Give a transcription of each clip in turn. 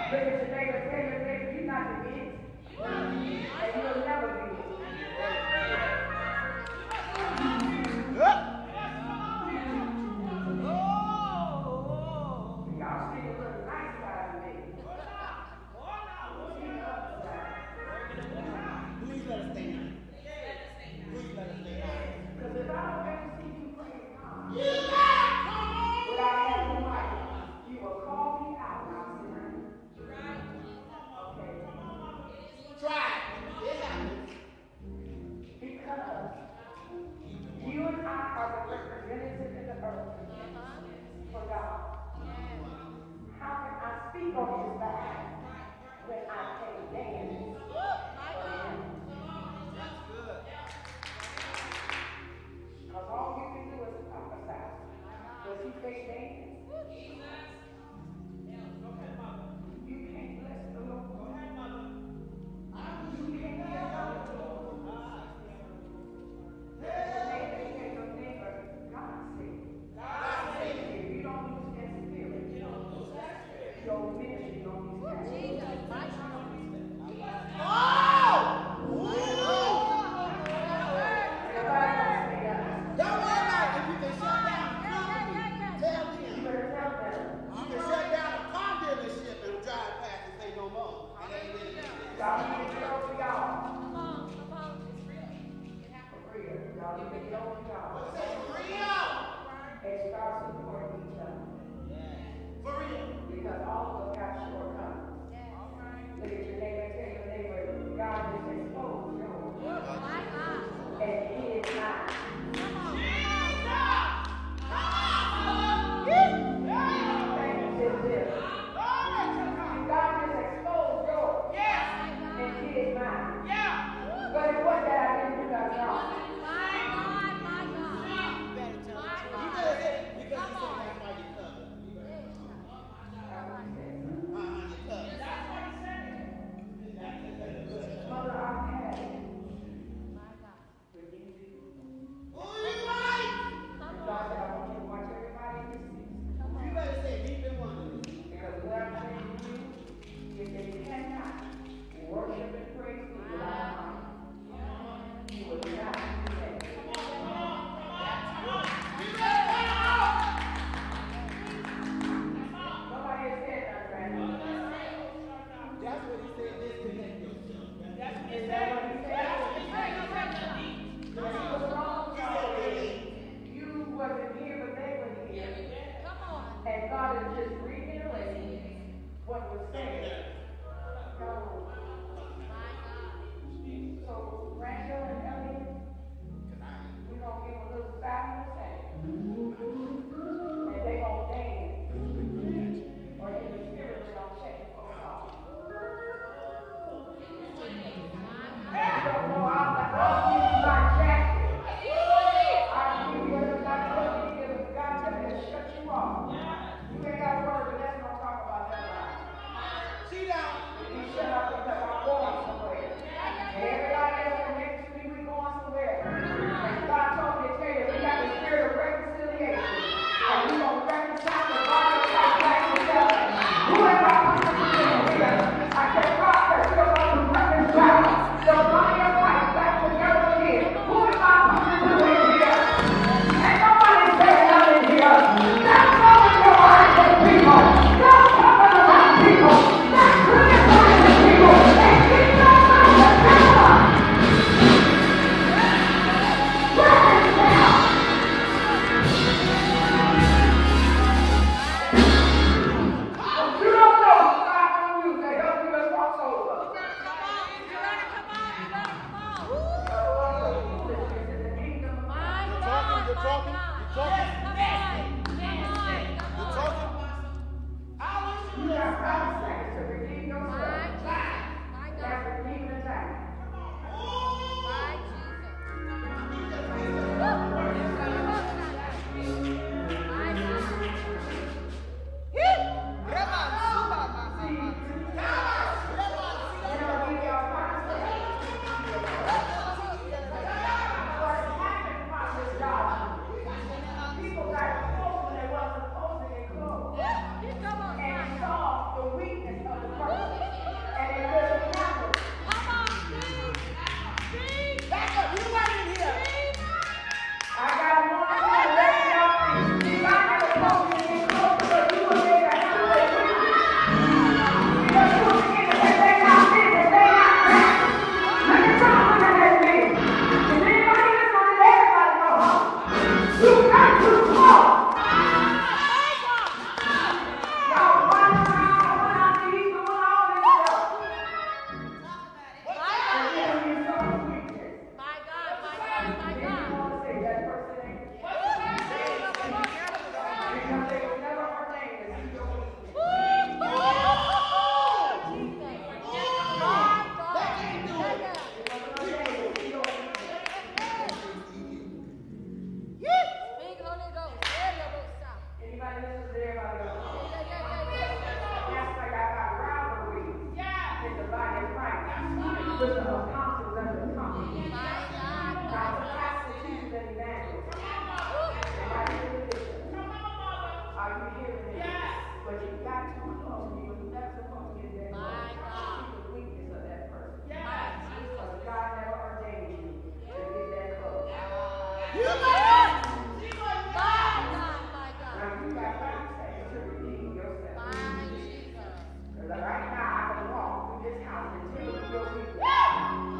Look at your neighbor, tell your neighbor, you're not the it. And you'll never be it. Y'all see a little nice side of me. See the other side. Please let us stay nice. Please let us stay nice. Because if I don't ever see you praying God, without having life, you will call me out and I'll sit around. Okay. Try it. It happens. Because you and I are the representatives in the earth for God. How can I speak on his behalf when I can't dance for him? Because all you can do is prophesy. Does he say dance? You can't bless the Lord. You can't bless the Lord. Your neighbor, God said. If you don't lose that spirit, your ministry don't be Don't worry about it. If you can shut down the company, tell them. You better tell them. You can shut down a car dealership and drive past and say no more. It ain't really Y'all need to get over y'all. For real. Y'all need to get over y'all. Say real. And start supporting each other. For real. Because all of us got shortcomings. Look at your neighbor and tell your neighbor, God is exposed yours. And he is not. God just exposed yours. And he is mine. But it wasn't that I didn't do nothing wrong. You better say it because you said that's why you covered. Mother, I've had it. Oh, you right. God said, I want you to watch everybody in this season. You better say deep in one. Because what I'm saying to you, if they cannot worship and praise me without money, you will not be saved. Nobody has said that, right? That's what he said. Disconnect yourself. Is that what he said? Because he was wrong. You wasn't here, but they were here. And God is just reiterating what was said. So, Randall and Elliot, we're going to give a little silent thing. And they're going to dance. Or in the spirit, they're going to check it for God. You don't know, I'll give you my jacket. I'll give you whatever God tells me to give. If God tells me to shut you off, you ain't got to worry, but let's not talk about that right. Sit down. You shut up because I'm going somewhere. And everybody else connected to me, we going somewhere. And God told me to tell you, we got the spirit of reconciliation. And we going to reconcile the body of Christ back together. Who am I coming to here? I said, God said, we're going to reconcile the body of Christ back together again. Who am I coming to here? And nobody said nothing here. Stop throwing your eyes at people. Stop talking about people. Stop criticizing people. And get your mind together. with the apostles and the prophets. Now the pastor teaches and evangelists. Are you hearing this? Are you hearing this? But you got to know you were never supposed to get that close. See the weakness of that person. Because God never ordained you to get that close. Now you got 30 seconds to redeem yourself. Because right now I can walk through this house and tell you your weakness.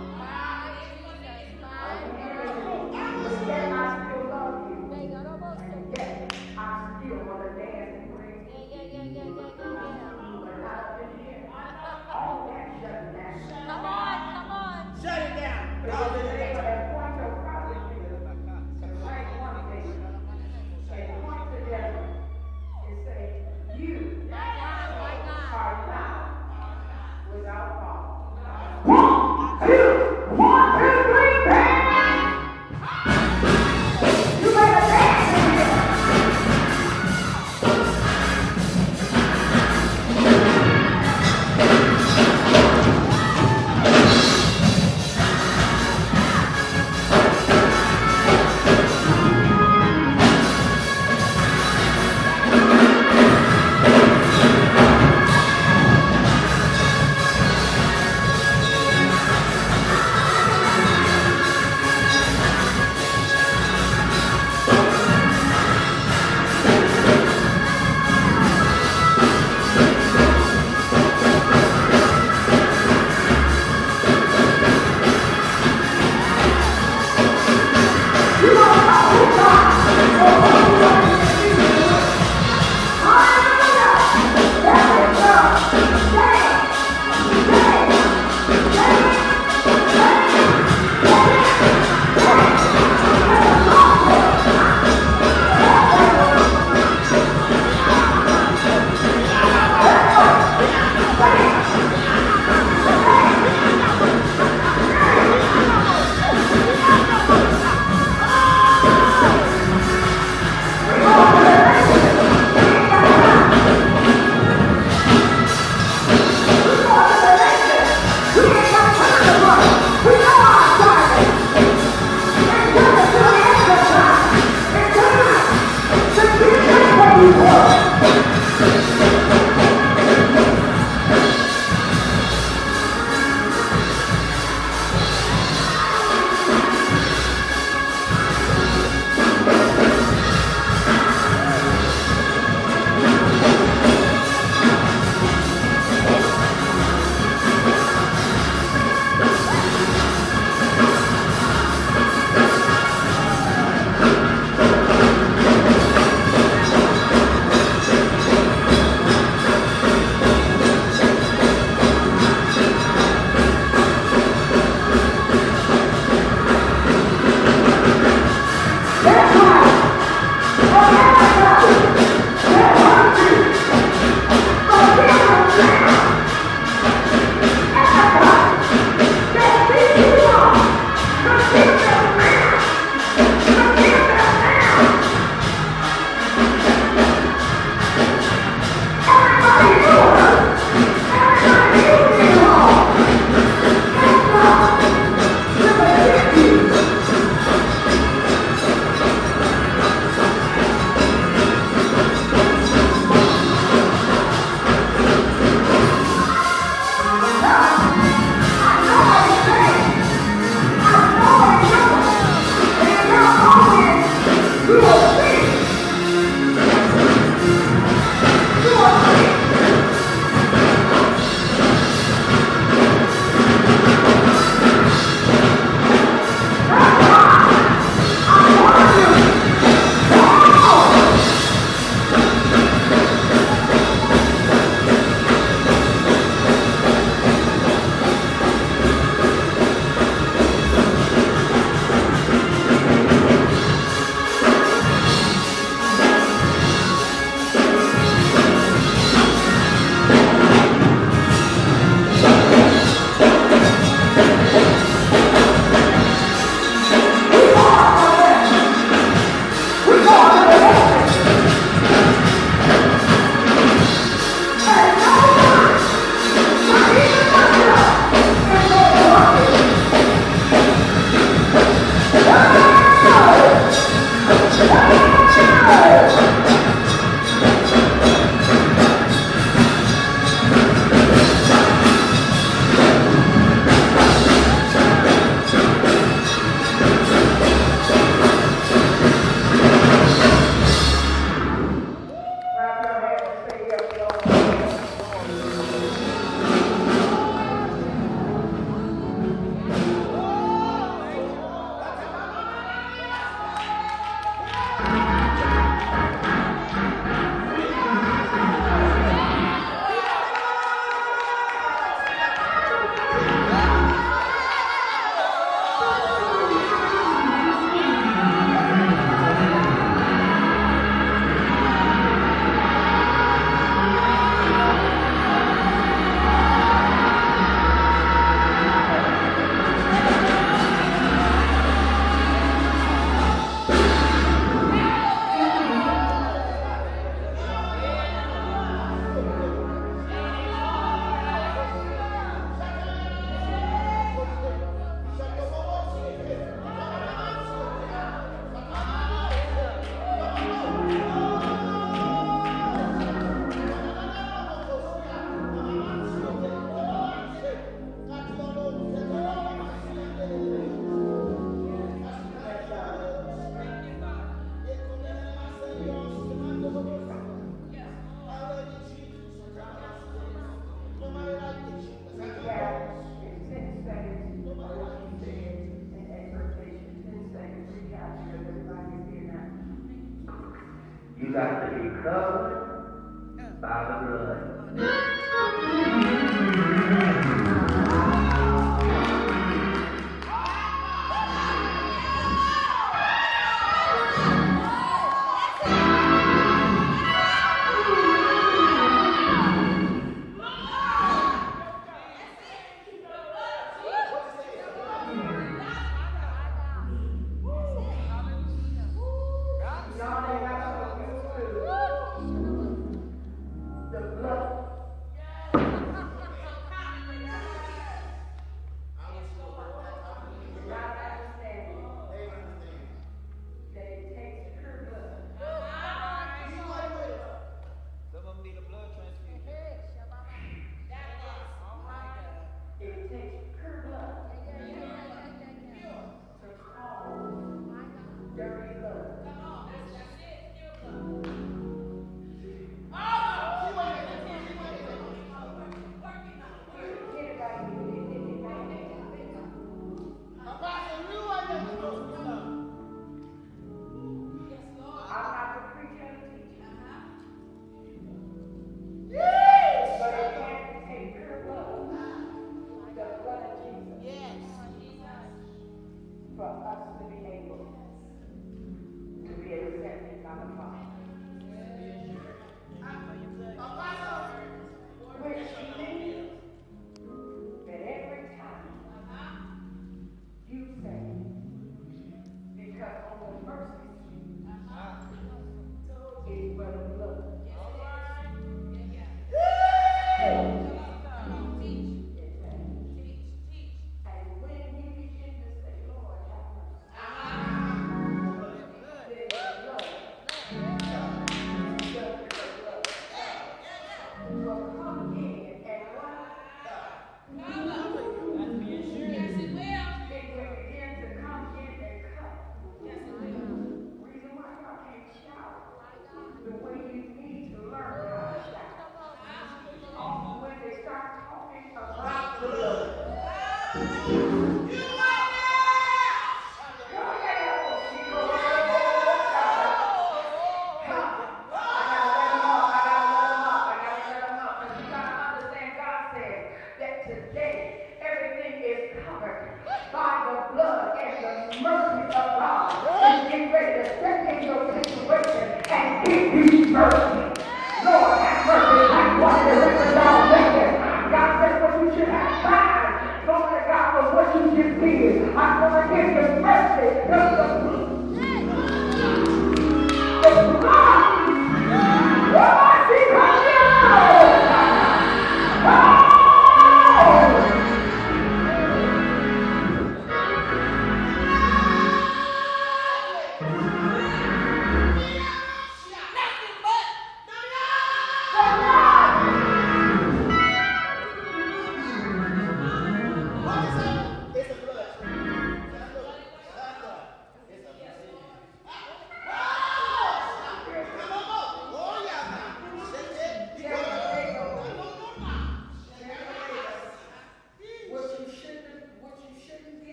You got to be covered by the blood.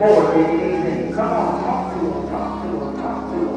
more than anything. Come on, talk to him, talk to him, talk to him.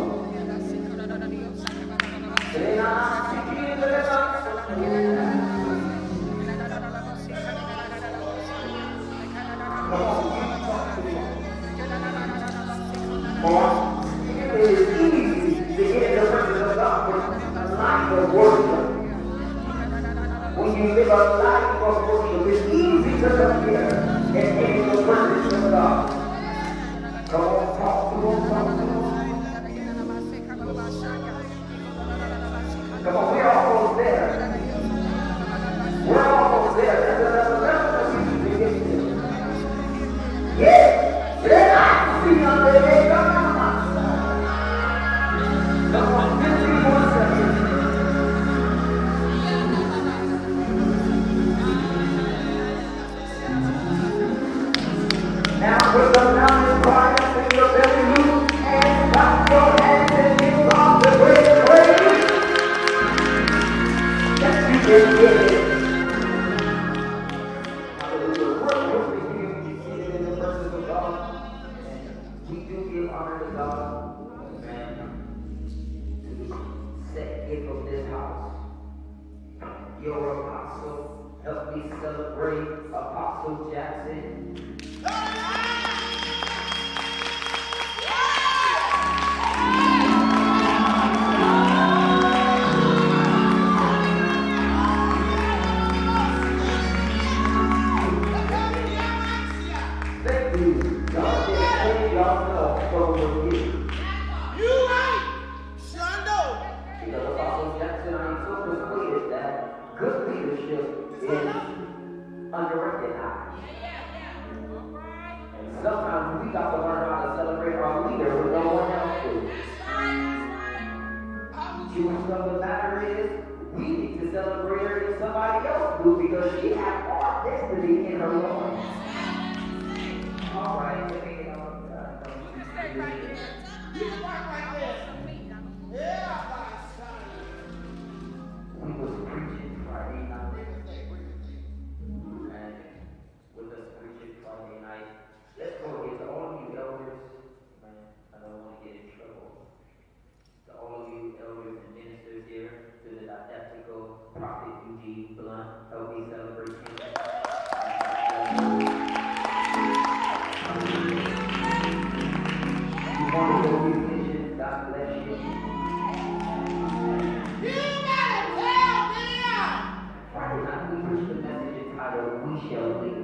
It is easy to get in the presence of God with a life of worship. When you live a life of worship, it's easy to come here and get in the presence of God. Come on, talk to him, talk to him. Come on, we're almost there. We're almost there. There's another level that we need to get to. Yeah! Let us see under there. Come on, 51 seconds. Now put them down in quiet in your belly loop and clap your hands and give God the great praise. Yes, you can get it. Hallelujah. We're working here. We see it in the presence of God. We do give honor to God. Amen. To the set gift of this house. Your apostle. Help me celebrate Apostle Jackson. Good leadership is underrecognized. And sometimes we got to learn how to celebrate our leader when no one else do. Truth of the matter is, we need to celebrate her if somebody else do because she has our destiny in her Lord. All right, let me get on. We was preaching Friday night. And with us preaching Friday night, let's go again to all of you elders. Man, I don't want to get in trouble. To all of you elders and ministers here, to the didactical prophet Eugene Blunt, help me celebrate him. You want to go musicians, God bless you. Friday night we preached the message entitled We Shall Live.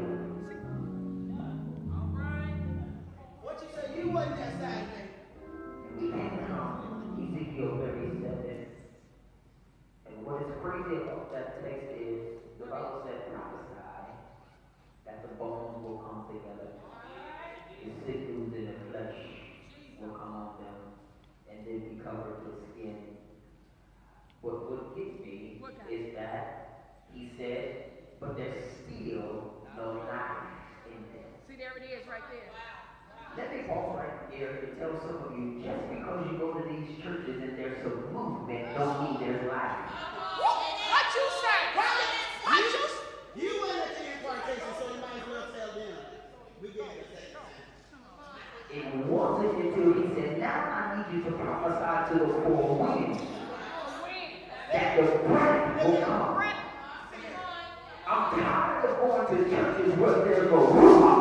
What you say? You wasn't that side thing. And we came from Ezekiel 37. And what is crazy about that text is the Bible said prophesy that the bones will come together. The sinews in the flesh will come on them and then be covered with skin. What gets me is that he said, but there's still no life in them. See, there it is right there. Let me pause right here and tell some of you, just because you go to these churches and there's some movement, don't mean there's life. What you say? What you say? You went at the impartation, so you might as well tell them. We get it. It wasn't until he said, now I need you to prophesy to the four winds that the breath will come. I'm tired of going to churches where there's a ruah.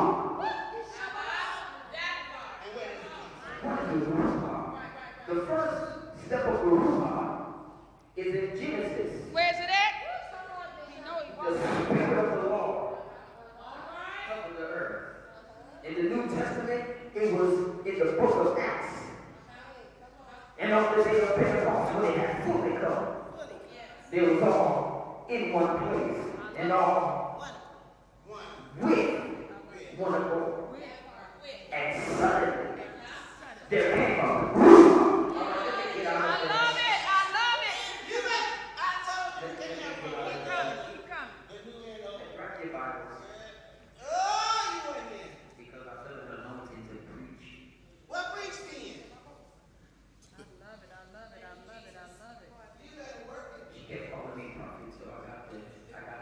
What is the ruah? The first step of the ruah is in Genesis. Where's it at? The Spirit of the Lord covered the earth. In the New Testament, it was in the book of Acts. And on the day of Pentecost, when it had fully come, they was all in one place and all with one accord. And suddenly, there came a I love it. You bet. I told you. Keep coming. Write your Bibles. Oh, you went in. Because I feel an anointing to preach. What preach then? I love it. You better work it. She kept calling me prophet, so I got the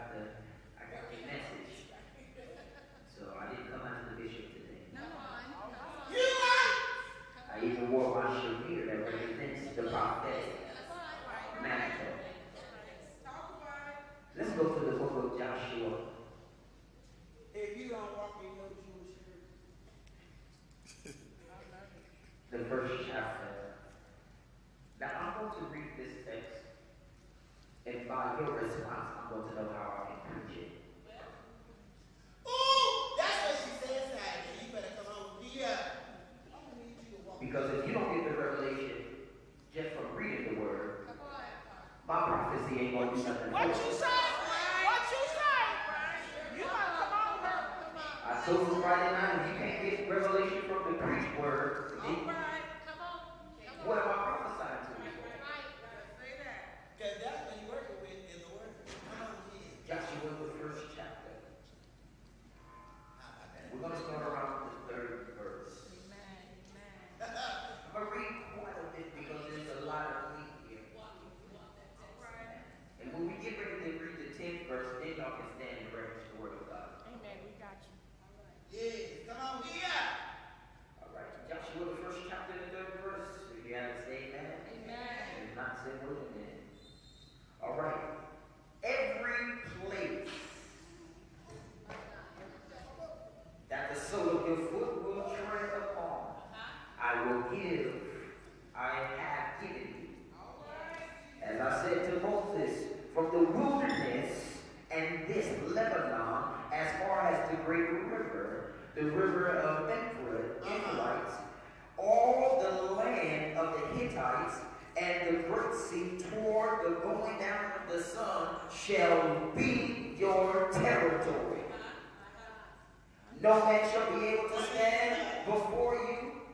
message. So I didn't come out to the bishop today. No, book of Joshua, If you don't walk in your Jewish shirt, the first chapter. Now I'm going to read this text, and by your response, I'm going to know how I can preach it. ooh, that's what she said Saturday. You better come on here. I'm gonna need you to walk. Because if you don't get the revelation just from reading the word, my prophecy ain't going to do nothing What for you you. say? What you say? You gotta come on, girl. I told you Friday night, if you can't get revelation from the preached word, what am I prophesying to you? Because that's what you're working with in the word. Come on, kids. Joshua, the first chapter. How about that? We're going to start around the 3rd verse. I'm going to read quite a bit because there's a lot of meat here. And when we get ready to read the 10th verse, then y'all can stand and reference the word of God. Amen. We got you. Yeah, come on here. All right, Joshua, the first chapter, the 3rd verse. If you haven't stayed that, if not, say word again. All right. Every place that the sole of your foot will tread upon, I will give, I have given you. As I said to Moses, from the wilderness and this Lebanon, as far as the great river, the river of Euphrates, all the land of the Hittites, and the great sea toward the going down of the sun shall be your territory. No man shall be able to stand before you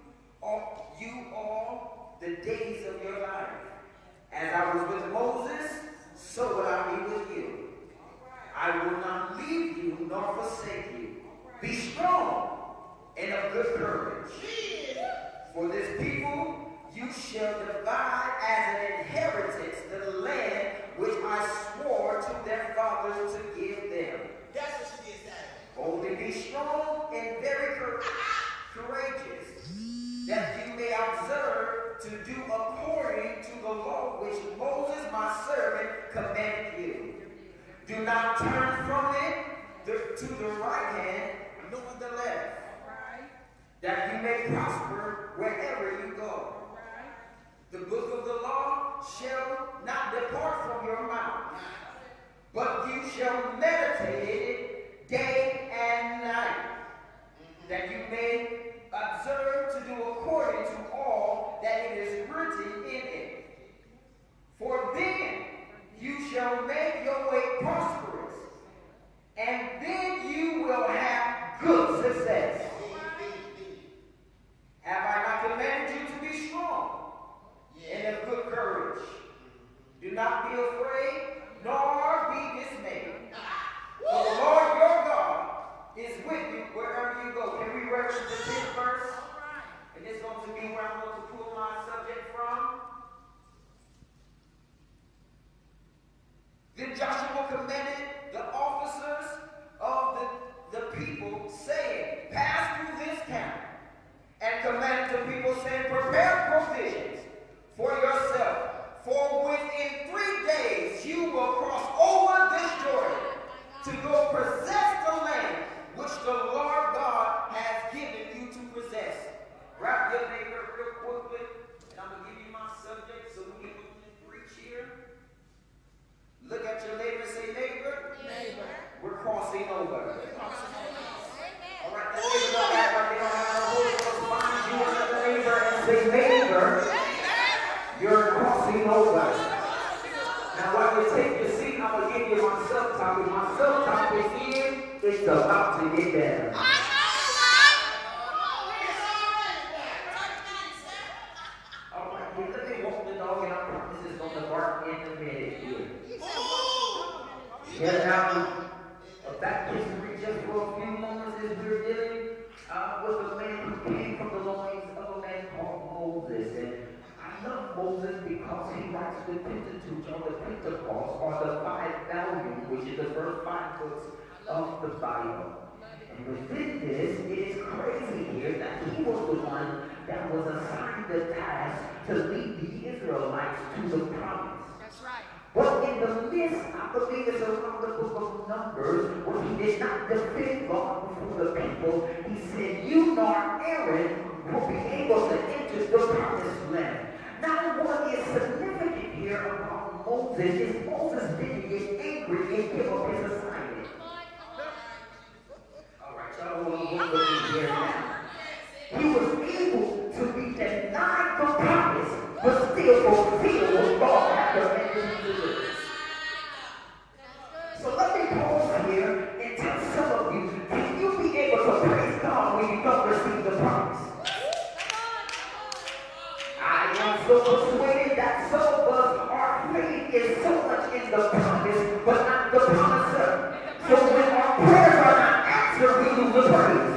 all the days of your life. As I was with Moses, so will I be with you. I will not leave you nor forsake you. Be strong and of good courage. For this people you shall divide as an inheritance the land which I swore to their fathers to give them. That's what she did Saturday. Only be strong and very courageous, that you may observe to do according to the law which Moses my servant commanded you. Do not turn from it to the right hand nor the left, that you may prosper wherever you go. The book of the law shall not depart from your mouth, but you shall meditate it day and night, that you may observe to do according to all that it is written in it. For then you shall make your way prosperous, and then you will have good success. Have I not commanded you to be strong and of good courage? Do not be afraid, nor be dismayed. For the Lord your God is with you wherever you go. Can we reference the 10th verse? And this is going to be where I'm going to pull my subject from. Then Joshua commanded the officers of the people, saying, pass through this camp, and commanded the people, saying, prepare provisions for yourself, for within 3 days you will cross over this Jordan to go possess the land which the Lord God has given you to possess. Grab your neighbor real quickly, and I'm going to give you my subject so we can preach here. Look at your neighbor and say, neighbor, we're crossing over. All right, let's give it up that way. They don't have no Holy Ghost. Find you another neighbor and say, neighbor, you're crossing over. Now, while you take your seat, I'm going to give you my subtopic. My subtopic is, it's about to get better. All right, let me walk the dog, and I promise it's going to bark in a minute here. Yeah, now, back history just for a few moments as we're dealing with a man who came from the loins of a man called Moses. And I love Moses because he writes the Pentateuch or the Pentecost or the 5 volumes, which is the first 5 books of the Bible. And within this, it is crazy here that he was the one that was assigned the task to lead the Israelites to the promise. That's right. But in in the midst, I believe it's around the book of Numbers, where he did not defend God before the people, he said, you nor Aaron will be able to enter the promised land. Now what is significant here about Moses is Moses didn't get angry and give up his assignment. Alright, y'all want to look here now. He was able to be denied the promise, but still fulfill what God had commanded him to do. So let me pause here and tell some of you, can you be able to praise God when you don't receive the promise? I am so persuaded that some of us, our faith is so much in the promise, but not the promiser. So when our prayers are not answered, we lose the praise.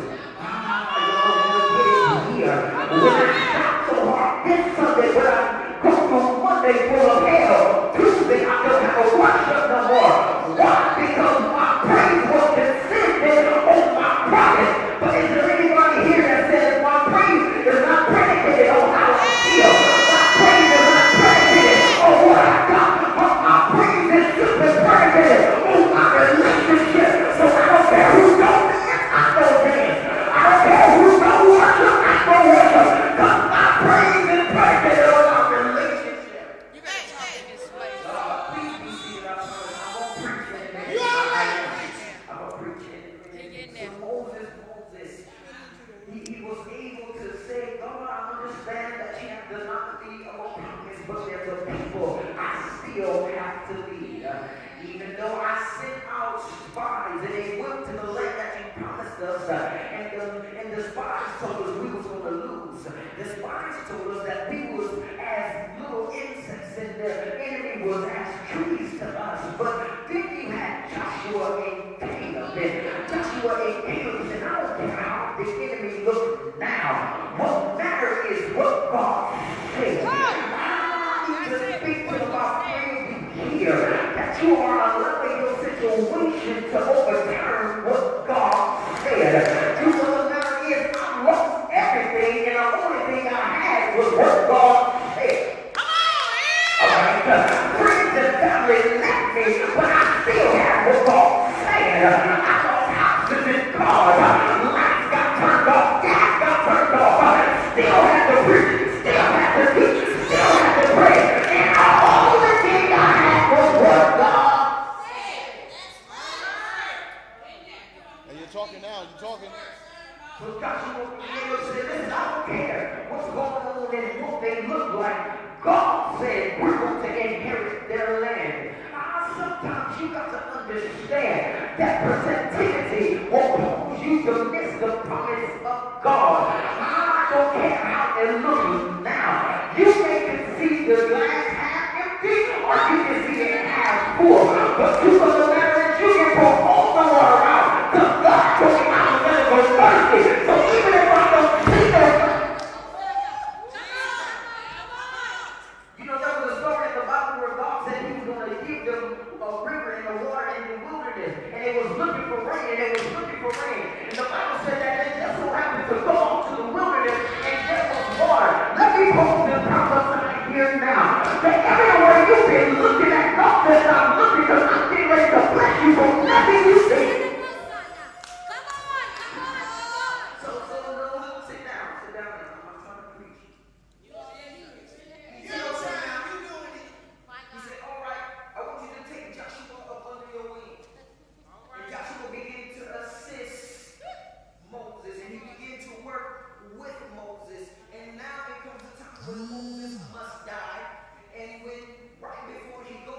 When I shout so hard this Sunday, when I go through Monday full of hell, Tuesday I don't have a worship no more. Why? Because my praise was consistent on my promise. But is there anybody here that says my praise is not predicated on how I feel? My praise is not predicated on what I got. But my praise is simply predicated on my relationship. So I don't care who don't dance, I don't dance. I don't care who don't worship, I don't worship. Because my praise is predicated on my relationship. You better talk in this way. Please be seated. I'm going to preach in a minute. I'm going to preach in a minute. So Moses, he was able to say, God, I understand that you have denied me of a promise, but there's a people I still have to lead. Even though I sent out spies and they went to the land that you promised us, and the spies told us we was going to lose. The spies told us that we was as little insects and the enemy was as trees to us. But then you had Joshua and Caleb, and Joshua and Caleb said, I don't care how the enemy looks now. What matters is what God said. I need to speak to about here that you are allowing your situation to overturn what God said. You know the matter is I lost everything and the only thing I had was what God said. Alright, friends and family left me, but I still have what God said. I lost houses and cars, lights got turned off, gas got turned off, still had to preach, still had to teach, still had to pray, and all the thing I had was what God said. And you're talking now, you're talking. So Joshua said, listen, I don't care what's going on and what they look like. God said we're going to inherit their land. Sometimes you got to understand that presentivity will cause you to miss the promise of God. I don't care how it looks now. You can see the glass half empty or you can see it half full. But truth of the matter is you can pour all the water out. Because God told me I was going to go thirsty. So even if I don't see that, you know, there was a story in the Bible where God said he was going to give them a river and a water in the wilderness. And it was looking for rain, and it was looking for rain. And the Bible said that they just so happened to go out to the wilderness and there was water. Let me pause this prophesy here now. That everywhere you've been looking at, God says I'm looking because I'm getting ready to bless you for nothing you see. So, sit down. I'm not trying to preach. He said, all right, I want you to take Joshua up under your wing. And Joshua began to assist Moses, and he began to work with Moses. And now it comes a time when Moses must die. And when right before he goes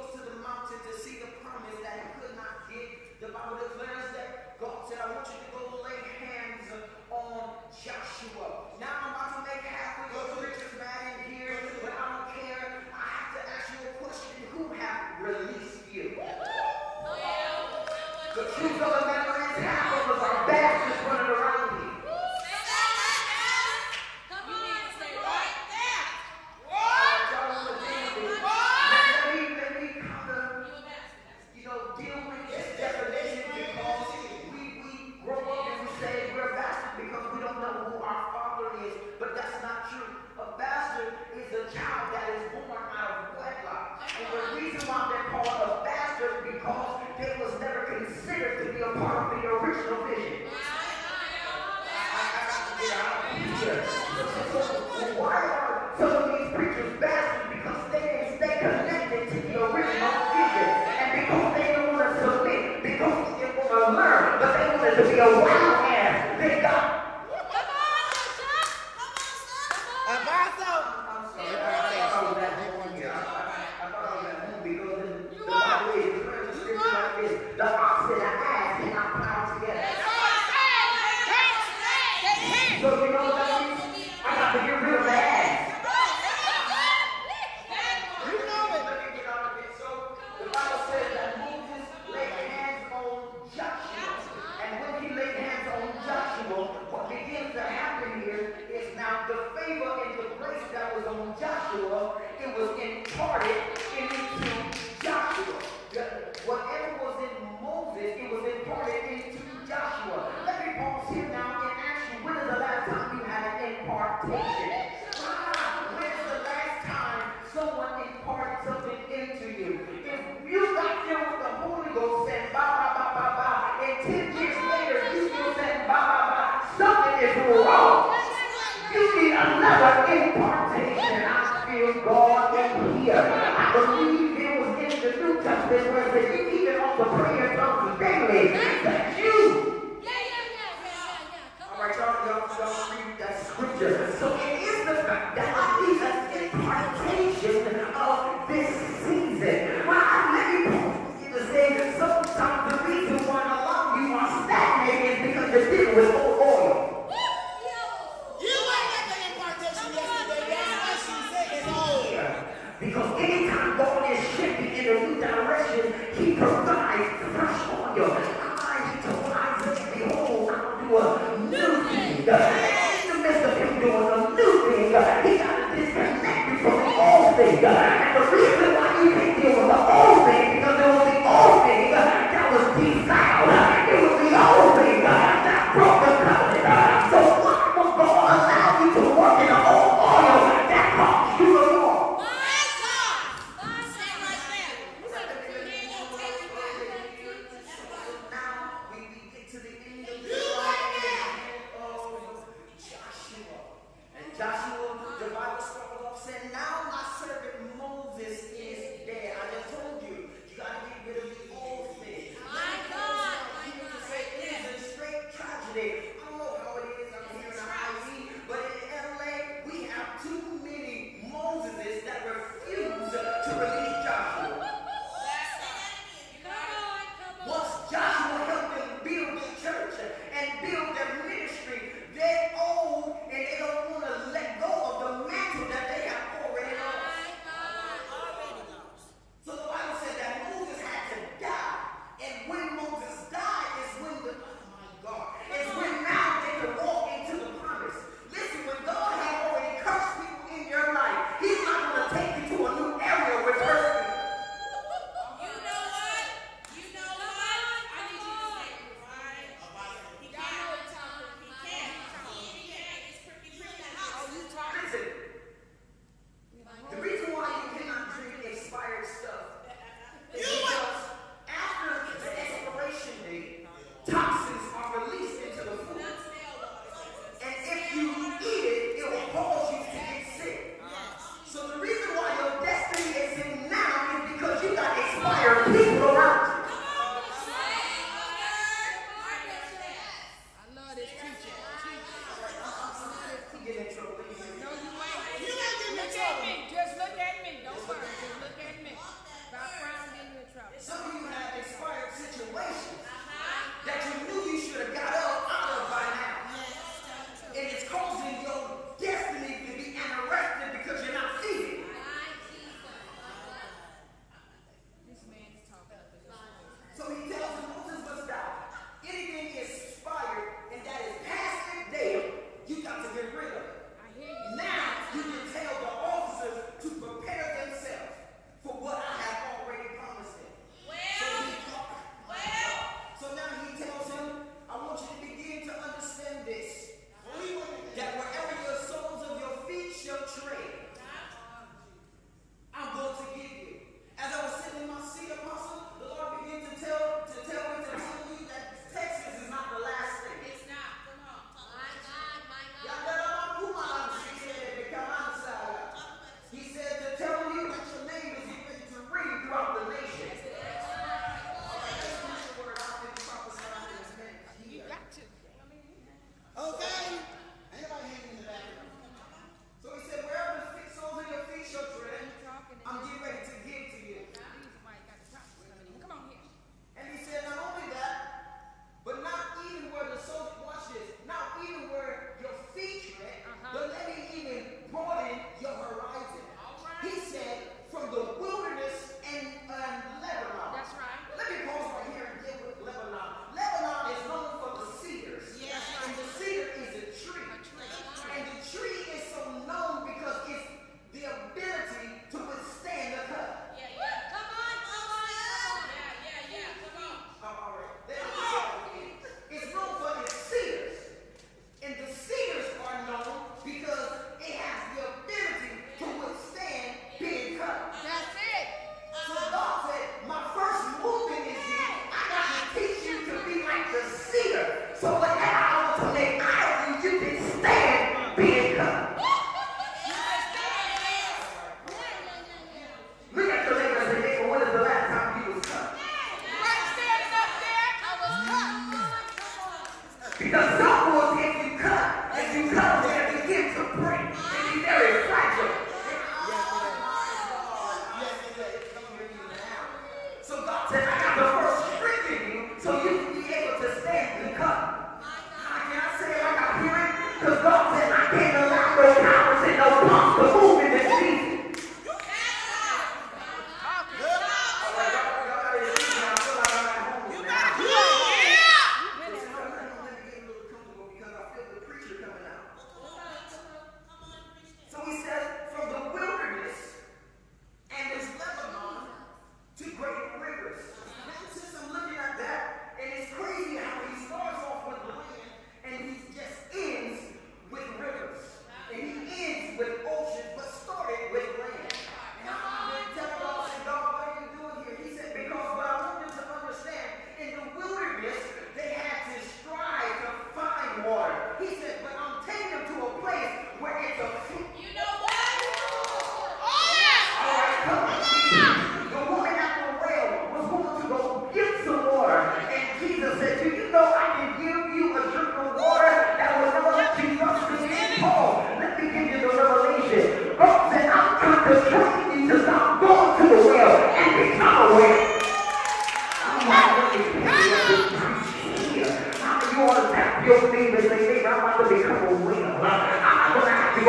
another impartation. I feel God in here. I believe it was in the New Testament where it said, you even on the prayer tongues daily. That you. All right, y'all read that scripture. So it is the fact that I need an impartation of this season. Well, let me pause you to say that sometimes the reason why a lot of you are stagnated is because you're dealing with old oil. You ain't got the impartation yesterday. That's what she said. It's old. Because anytime God is shifting in a new direction, He provides fresh oil. He told Isaiah, behold, I'll do a new thing. In the midst of Him doing a new thing, He got to disconnect you from the old thing. And the reason why you can't deal with the old thing, because it was the old thing that was defiled. It was the old thing that broke the covenant. So why was God allow you to work in the old oil that cost you the law?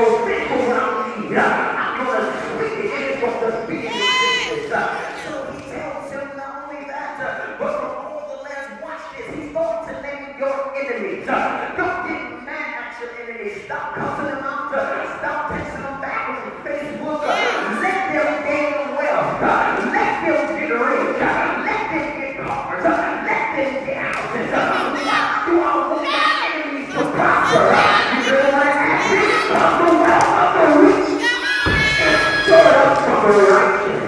potential when I leave. I'm going to speak it. It's going to be in existence. So he tells him not only that, but from all the lands, watch this. He's going to name your enemies. Don't get mad at your enemies. Stop cussing them out. Stop texting them back on Facebook. Let them gain wealth. Let them get rich. Let them get cars. Let them get houses. Why do I want my enemies to prosper? You know what I ask you? The wealth of the rich is stored up from the righteous.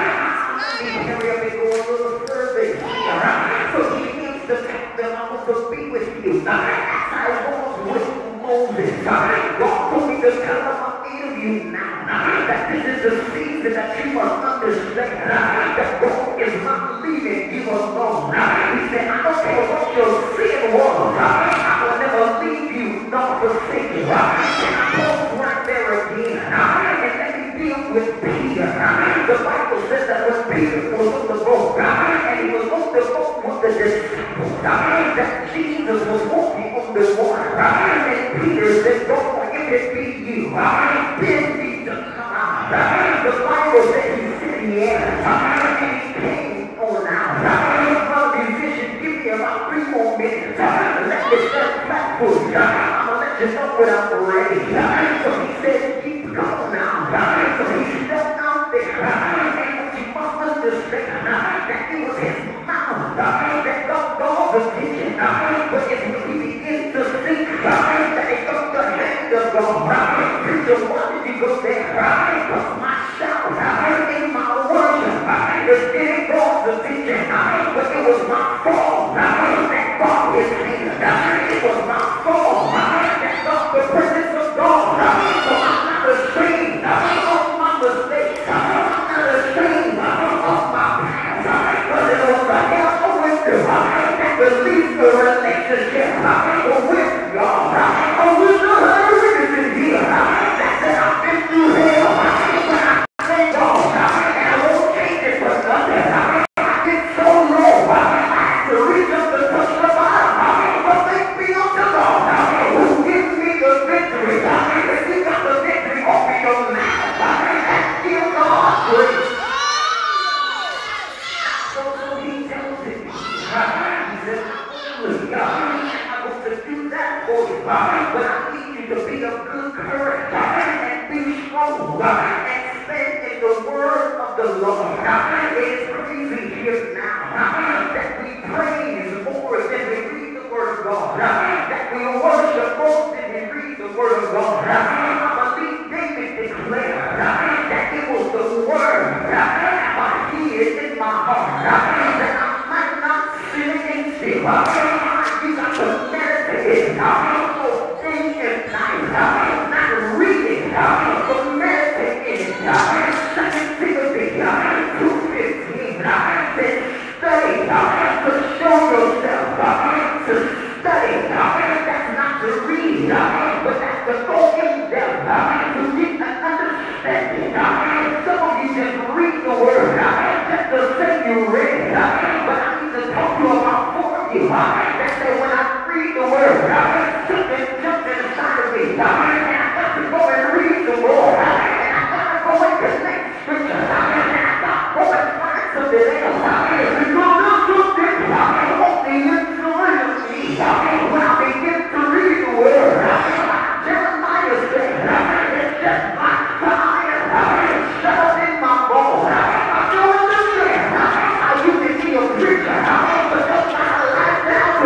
Hurry up and go a little further here. So he begins to tell them, I want to be with you. As I was with Moses. God told me to tell them I'm in you now. That this is the season that you must understand. That God is not leaving you alone. He said, I don't care what your sin was. I will never leave you nor forsake you. And I pause right there again. And let me deal with Peter. The Bible says that when Peter was on the boat, and he was on the boat with the disciples, that Jesus was walking on the water. And Peter said, God, if it be you, bid me to come out. The Bible said he said yes. And he came on out. Brother musician, give me about 3 more minutes. Let me start flat-footed. I'm going to let you know when I'm ready. So he said, keep going now. So he stepped out there. And you must understand that it was his mouth that got the attention. But it's when he begins to think that it got the hand of God. Preacher, why did you go there? Because my shout in my worship is getting God's attention. But it was my fault that got his hand. It was my fault that got the presence of God. So I'm not ashamed of my mistakes. I'm not ashamed of my past. But it was the help I went through that released the relationship with God. I wish I had a witness in here that said I've been through hell, but I thank God, and I won't change it for nothing. I get so low, I have to reach up to touch the bottom. But thanks be unto God who gives me the victory. If you got the victory, open your mouth and give God praise. So he tells him, he says, I'm going to do that for you, but I need you to be of good courage and be strong and stand in the word of the Lord. It is crazy here now that we praise more than we read the word of God, that we worship more than we read the word of God. I believe David declared that it was the word that I hid in my heart, that I might not sin against you. You got to meditate both day and night, not read it, but meditate in it. 2 Timothy 2:15 says, study to show yourself, to study. That's not to read, but that's to go in depth, to get an understanding. Some of you just read the word just to say you read, but I need to talk to you about 4 of you that say when I read the word, something jumped inside of me, and I got to go and read the word, and I got to go and connect scriptures, and I got to go and find something else, because there's something on the inside of me when I begin to read the word. Jeremiah said, it's just like fire shut up in my bones. I don't understand how you can be a preacher, but don't my life down to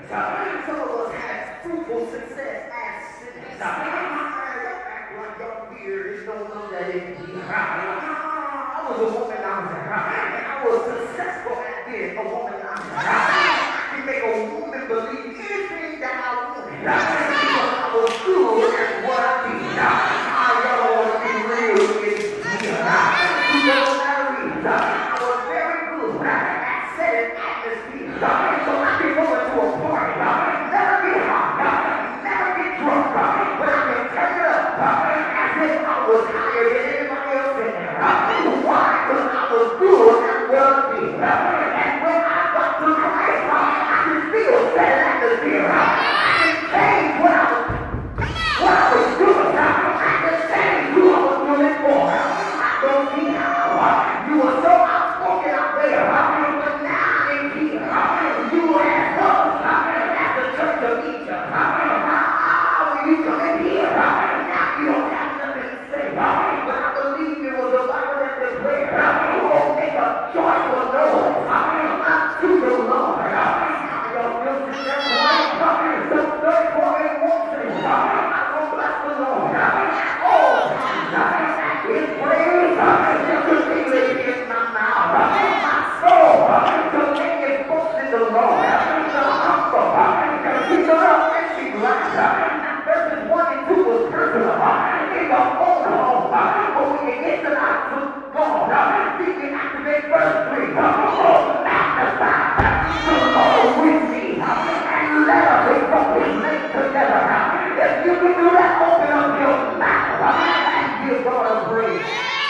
Some of us had fruitful success as sinners. Act like your beard is no longer in here. I was a woman out there, and I was successful at being a woman out there. I can make a woman believe anything that I wanted because I was good at what I did. I don't want to be real in here. No matter reason, I was very good at setting atmosphere. So I can go into a party, never get hot, never get drunk, but I can turn it up as if I was higher than anybody else in there. Why? Because I was good at what I did. And when I got to Christ, I could still set an atmosphere. I can change what I was doing. I can change who I was doing it for. I don't see how you were so outspoken out there, but now in here, you have us at the church of Egypt. When you come in here, now you don't have nothing to say. But I believe it was the Bible that declared, oh, make a joyful noise unto the Lord. Y'all still see that quiet? Some 34 and 1 says, I will bless the Lord at all times. His praise shall continually be in my mouth. My soul shall make its boast in the Lord. The humble shall keep it up and be glad. Now verses 1 and 2 was personal in the own home. But when you get to the house of God, you can activate verse 3. Oh, magnify the Lord with me, and let us exalt his name together. If you can do that, open up your mouth and give God a praise.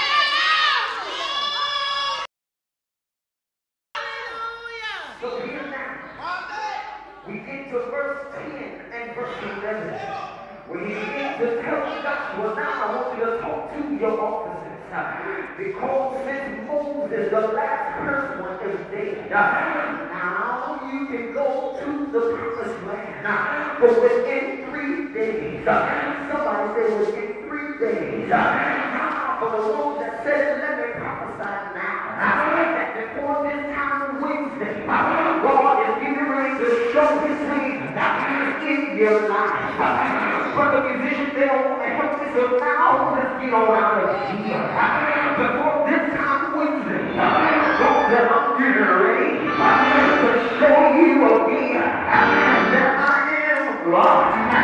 So here now, we get to verse 10 and verse 11. When he begins to tell Joshua, now I want you to talk to your officers. Because since Moses, the last first one, is dead, now you can go to the promised land. But within 3 days, somebody say within 3 days, for the ones that said, let me prophesy now, that before this time Wednesday, God is getting ready to show his hand in your life. Brother musicians, they don't want to help me, so now let's get on out of here. Before this time Wednesday, God said, I'm getting ready to show you again that I am God.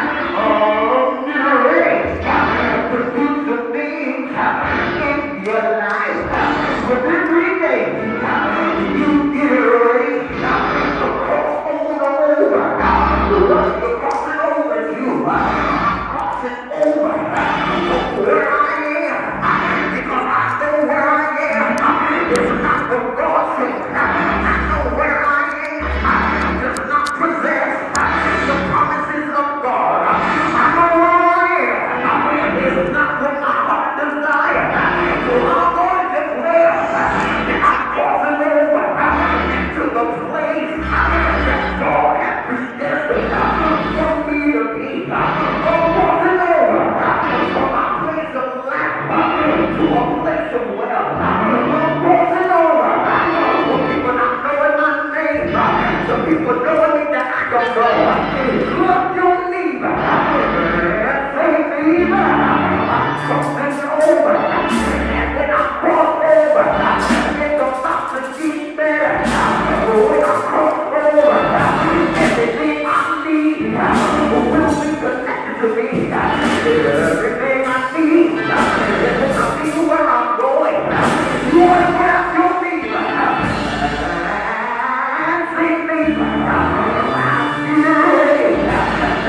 I'm getting ready to do some things in your life. Within 3 days, you get ready to cross on over. You're crossing over you. Crossing over where I am. Because I know where I am. It's not for God's sake. I know where I am. It's not possess the promises of God. I know where I am. It's not what my heart desires. So I'm going to declare that I'm crossing over to the place that God has predestined for me to be. I'm crossing over from my place of lack to a place of wealth. I'm crossing over for people not knowing my name, so people knowing me that I don't know. Look your neighbor and say, neighbor, I'm crossing over. And when I cross over, it's about to get better. When I cross over, everything I need will be connected to me. Everything I need is to be where I'm going. You want to grab your neighbor and say, neighbor, I'm ready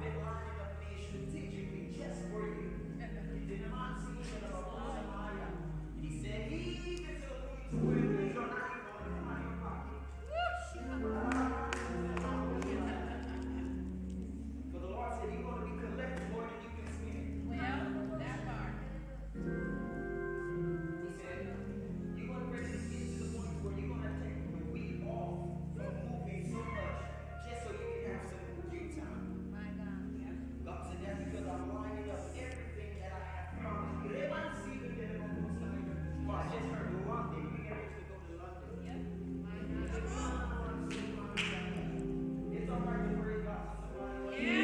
been lining up things strategically just for you. He said, even to the point to where things are not even going to come out of your pocket. But the Lord said, you're going to be collecting more than you can spend. Well, that part. He said, you're going to bring this get to the point where you're going to take the week off from moving so much just so you can have some review time. My God. God said, that's because I'm lining up everything that I have promised you. Everybody see the day of the Lord. I just heard London. We got to go to London. Yep. My God. It's all right to praise God. Somebody. Yes.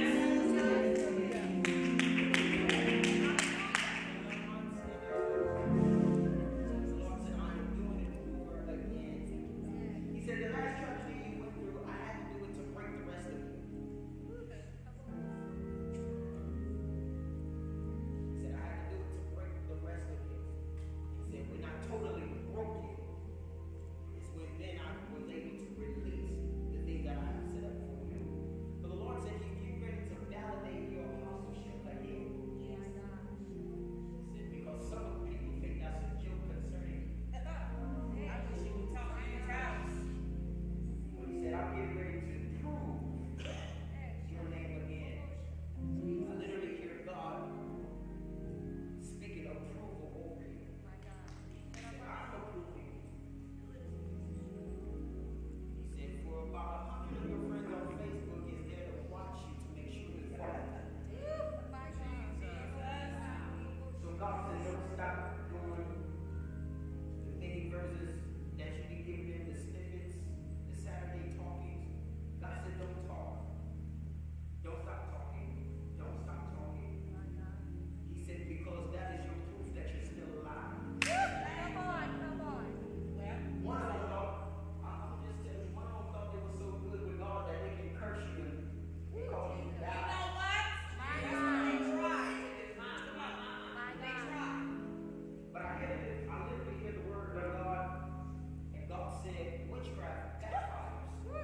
He said, the last tragedy you went through, I had to do it to break the rest of you. He said, I had to do it to break the rest of you. He said, when I totally broke you, it's when then I was able to release the things that I have set up for you. But the Lord said, He's getting ready to validate your apostleship again. Yes, God. He said, because some people think that's a joke concerning you. I wish you would talk in his house. But he said, I'm getting ready to prove your name again. I literally hear God speaking approval over you. My God. He said, I'm approving you. He said, for about 100 of your friends on Facebook is there to watch you to make sure you follow. My God. So God said, don't stop doing the mini verses that you be giving them, the snippets, the Saturday talkings. God said, don't talk. Don't stop talking. Don't stop talking. He said, because that is your proof that you're still alive. Come on, come on. Well, One of them thought, I'm just telling you, one of them thought they were so good with God that they can curse you and call you you die. know what? My God. They tried. My God. But I literally hear the word of God, and God said, witchcraft backfires.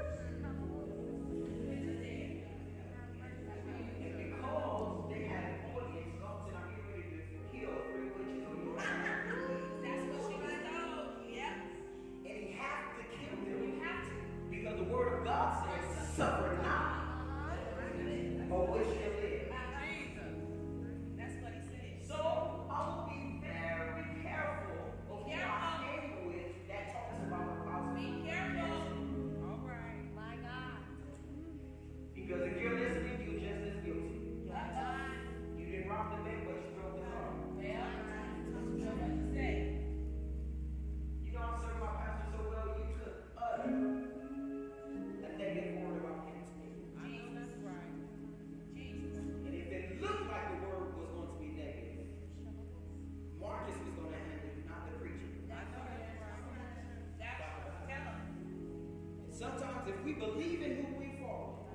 And because they had an audience, God said, I'm getting ready to kill 3 witches on your side. That's what she was told. Yep. And He has to kill them. You have to. Because the word of God says, suffer not, or which shall live. Jesus. That's what he said. So I will be very careful of who I hang with that talks about the gospel. Be careful. All right. My God. Because if you're listening, you're just as guilty. My God. You didn't rob the bank, but you broke the law. Well, that's what you say. You know I serve my pastor so well, you could utter a negative word about him to me. Jesus. Right. Jesus. And if it looked like the word was going to be negative, Marcus was going to handle it, not the preacher. That's right. That's what. Tell him. And sometimes if we believe in who we follow,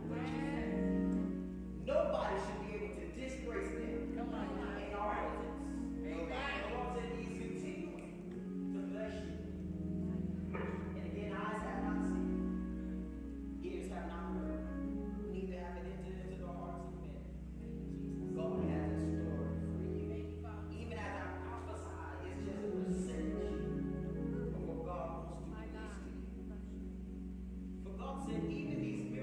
nobody should be able to disgrace them Come on. in our presence. The Lord said He's continuing to bless you. And again, eyes have not seen, ears have not heard, neither have it entered into the hearts of men. God has a story for you. Even as I prophesy, it's just a percentage of what God wants to release to you. For God said, even these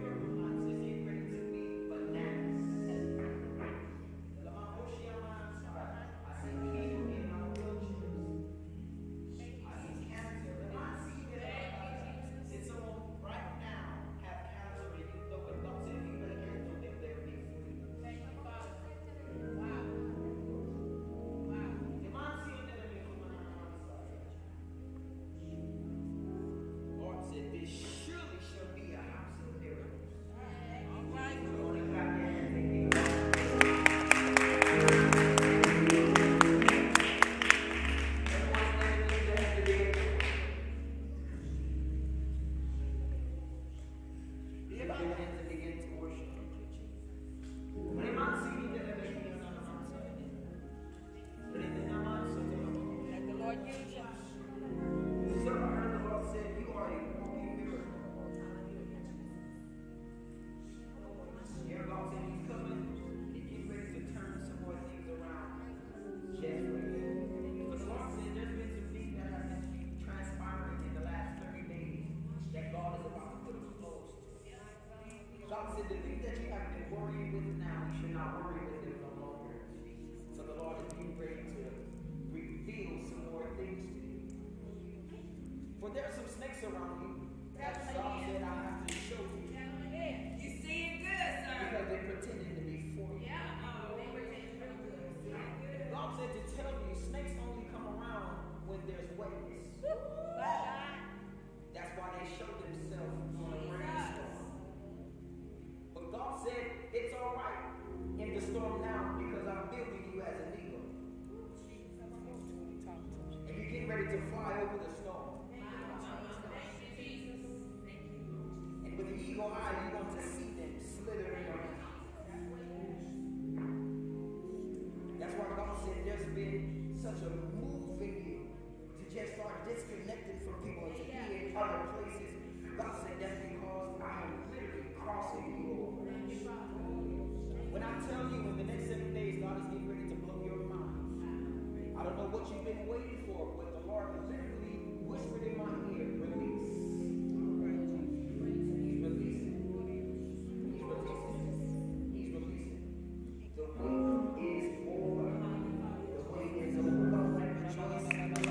to fly over the storm. And with the eagle eye, you're going to see them slithering around. That's why God said there's been such a move in you to just start disconnecting from people and to be in other places. God said that's because I am literally crossing you over. When I tell you in the next 7 days, God is getting ready to blow your mind. I don't know what you've been waiting for, but the Lord literally whispered in my ear, release. He's releasing. He's releasing. He's releasing. The wait is over. The wait is over. Come on, rejoice in the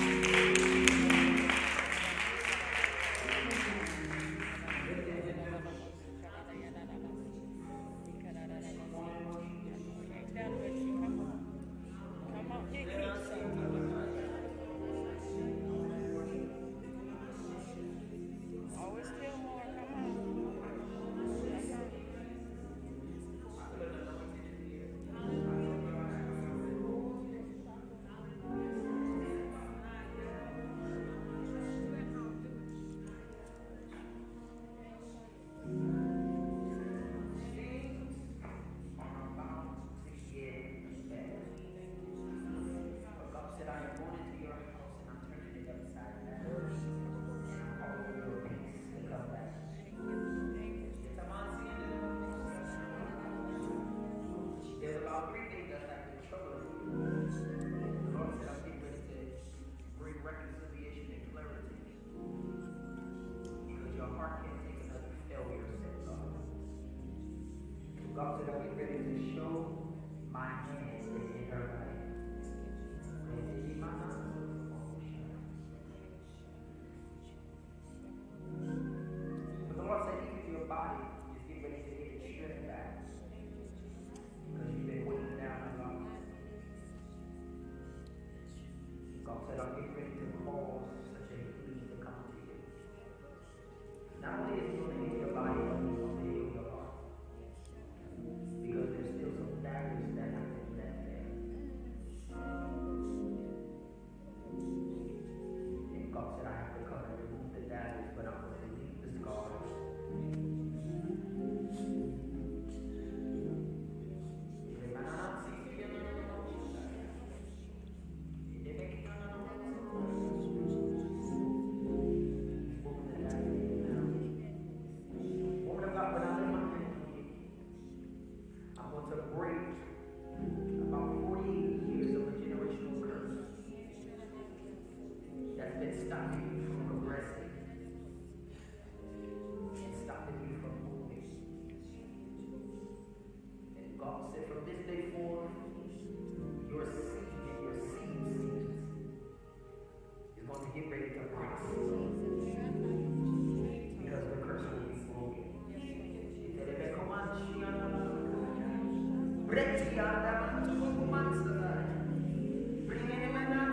God said, I'll be ready to show my hand in her life. But the Lord said, even your body is getting ready to get its strength back. Because you've been weighing down a lot. God said, I'll get ready to cause such a healing to come to you. Not only is He going to heal your body, but He's going to heal your heart. Because there's still some daggers that have been left there. And God said, I have to come and remove the daggers, but I'm going to leave the scars. Woman of God, when I lay my hands on you, I'm going to break about 40 years of a generational curse that's been stopping you from progressing and stopping you from moving. And God said, from this day forward, your seed and your seed is going to get ready to prosper because the curse will be broken. Bring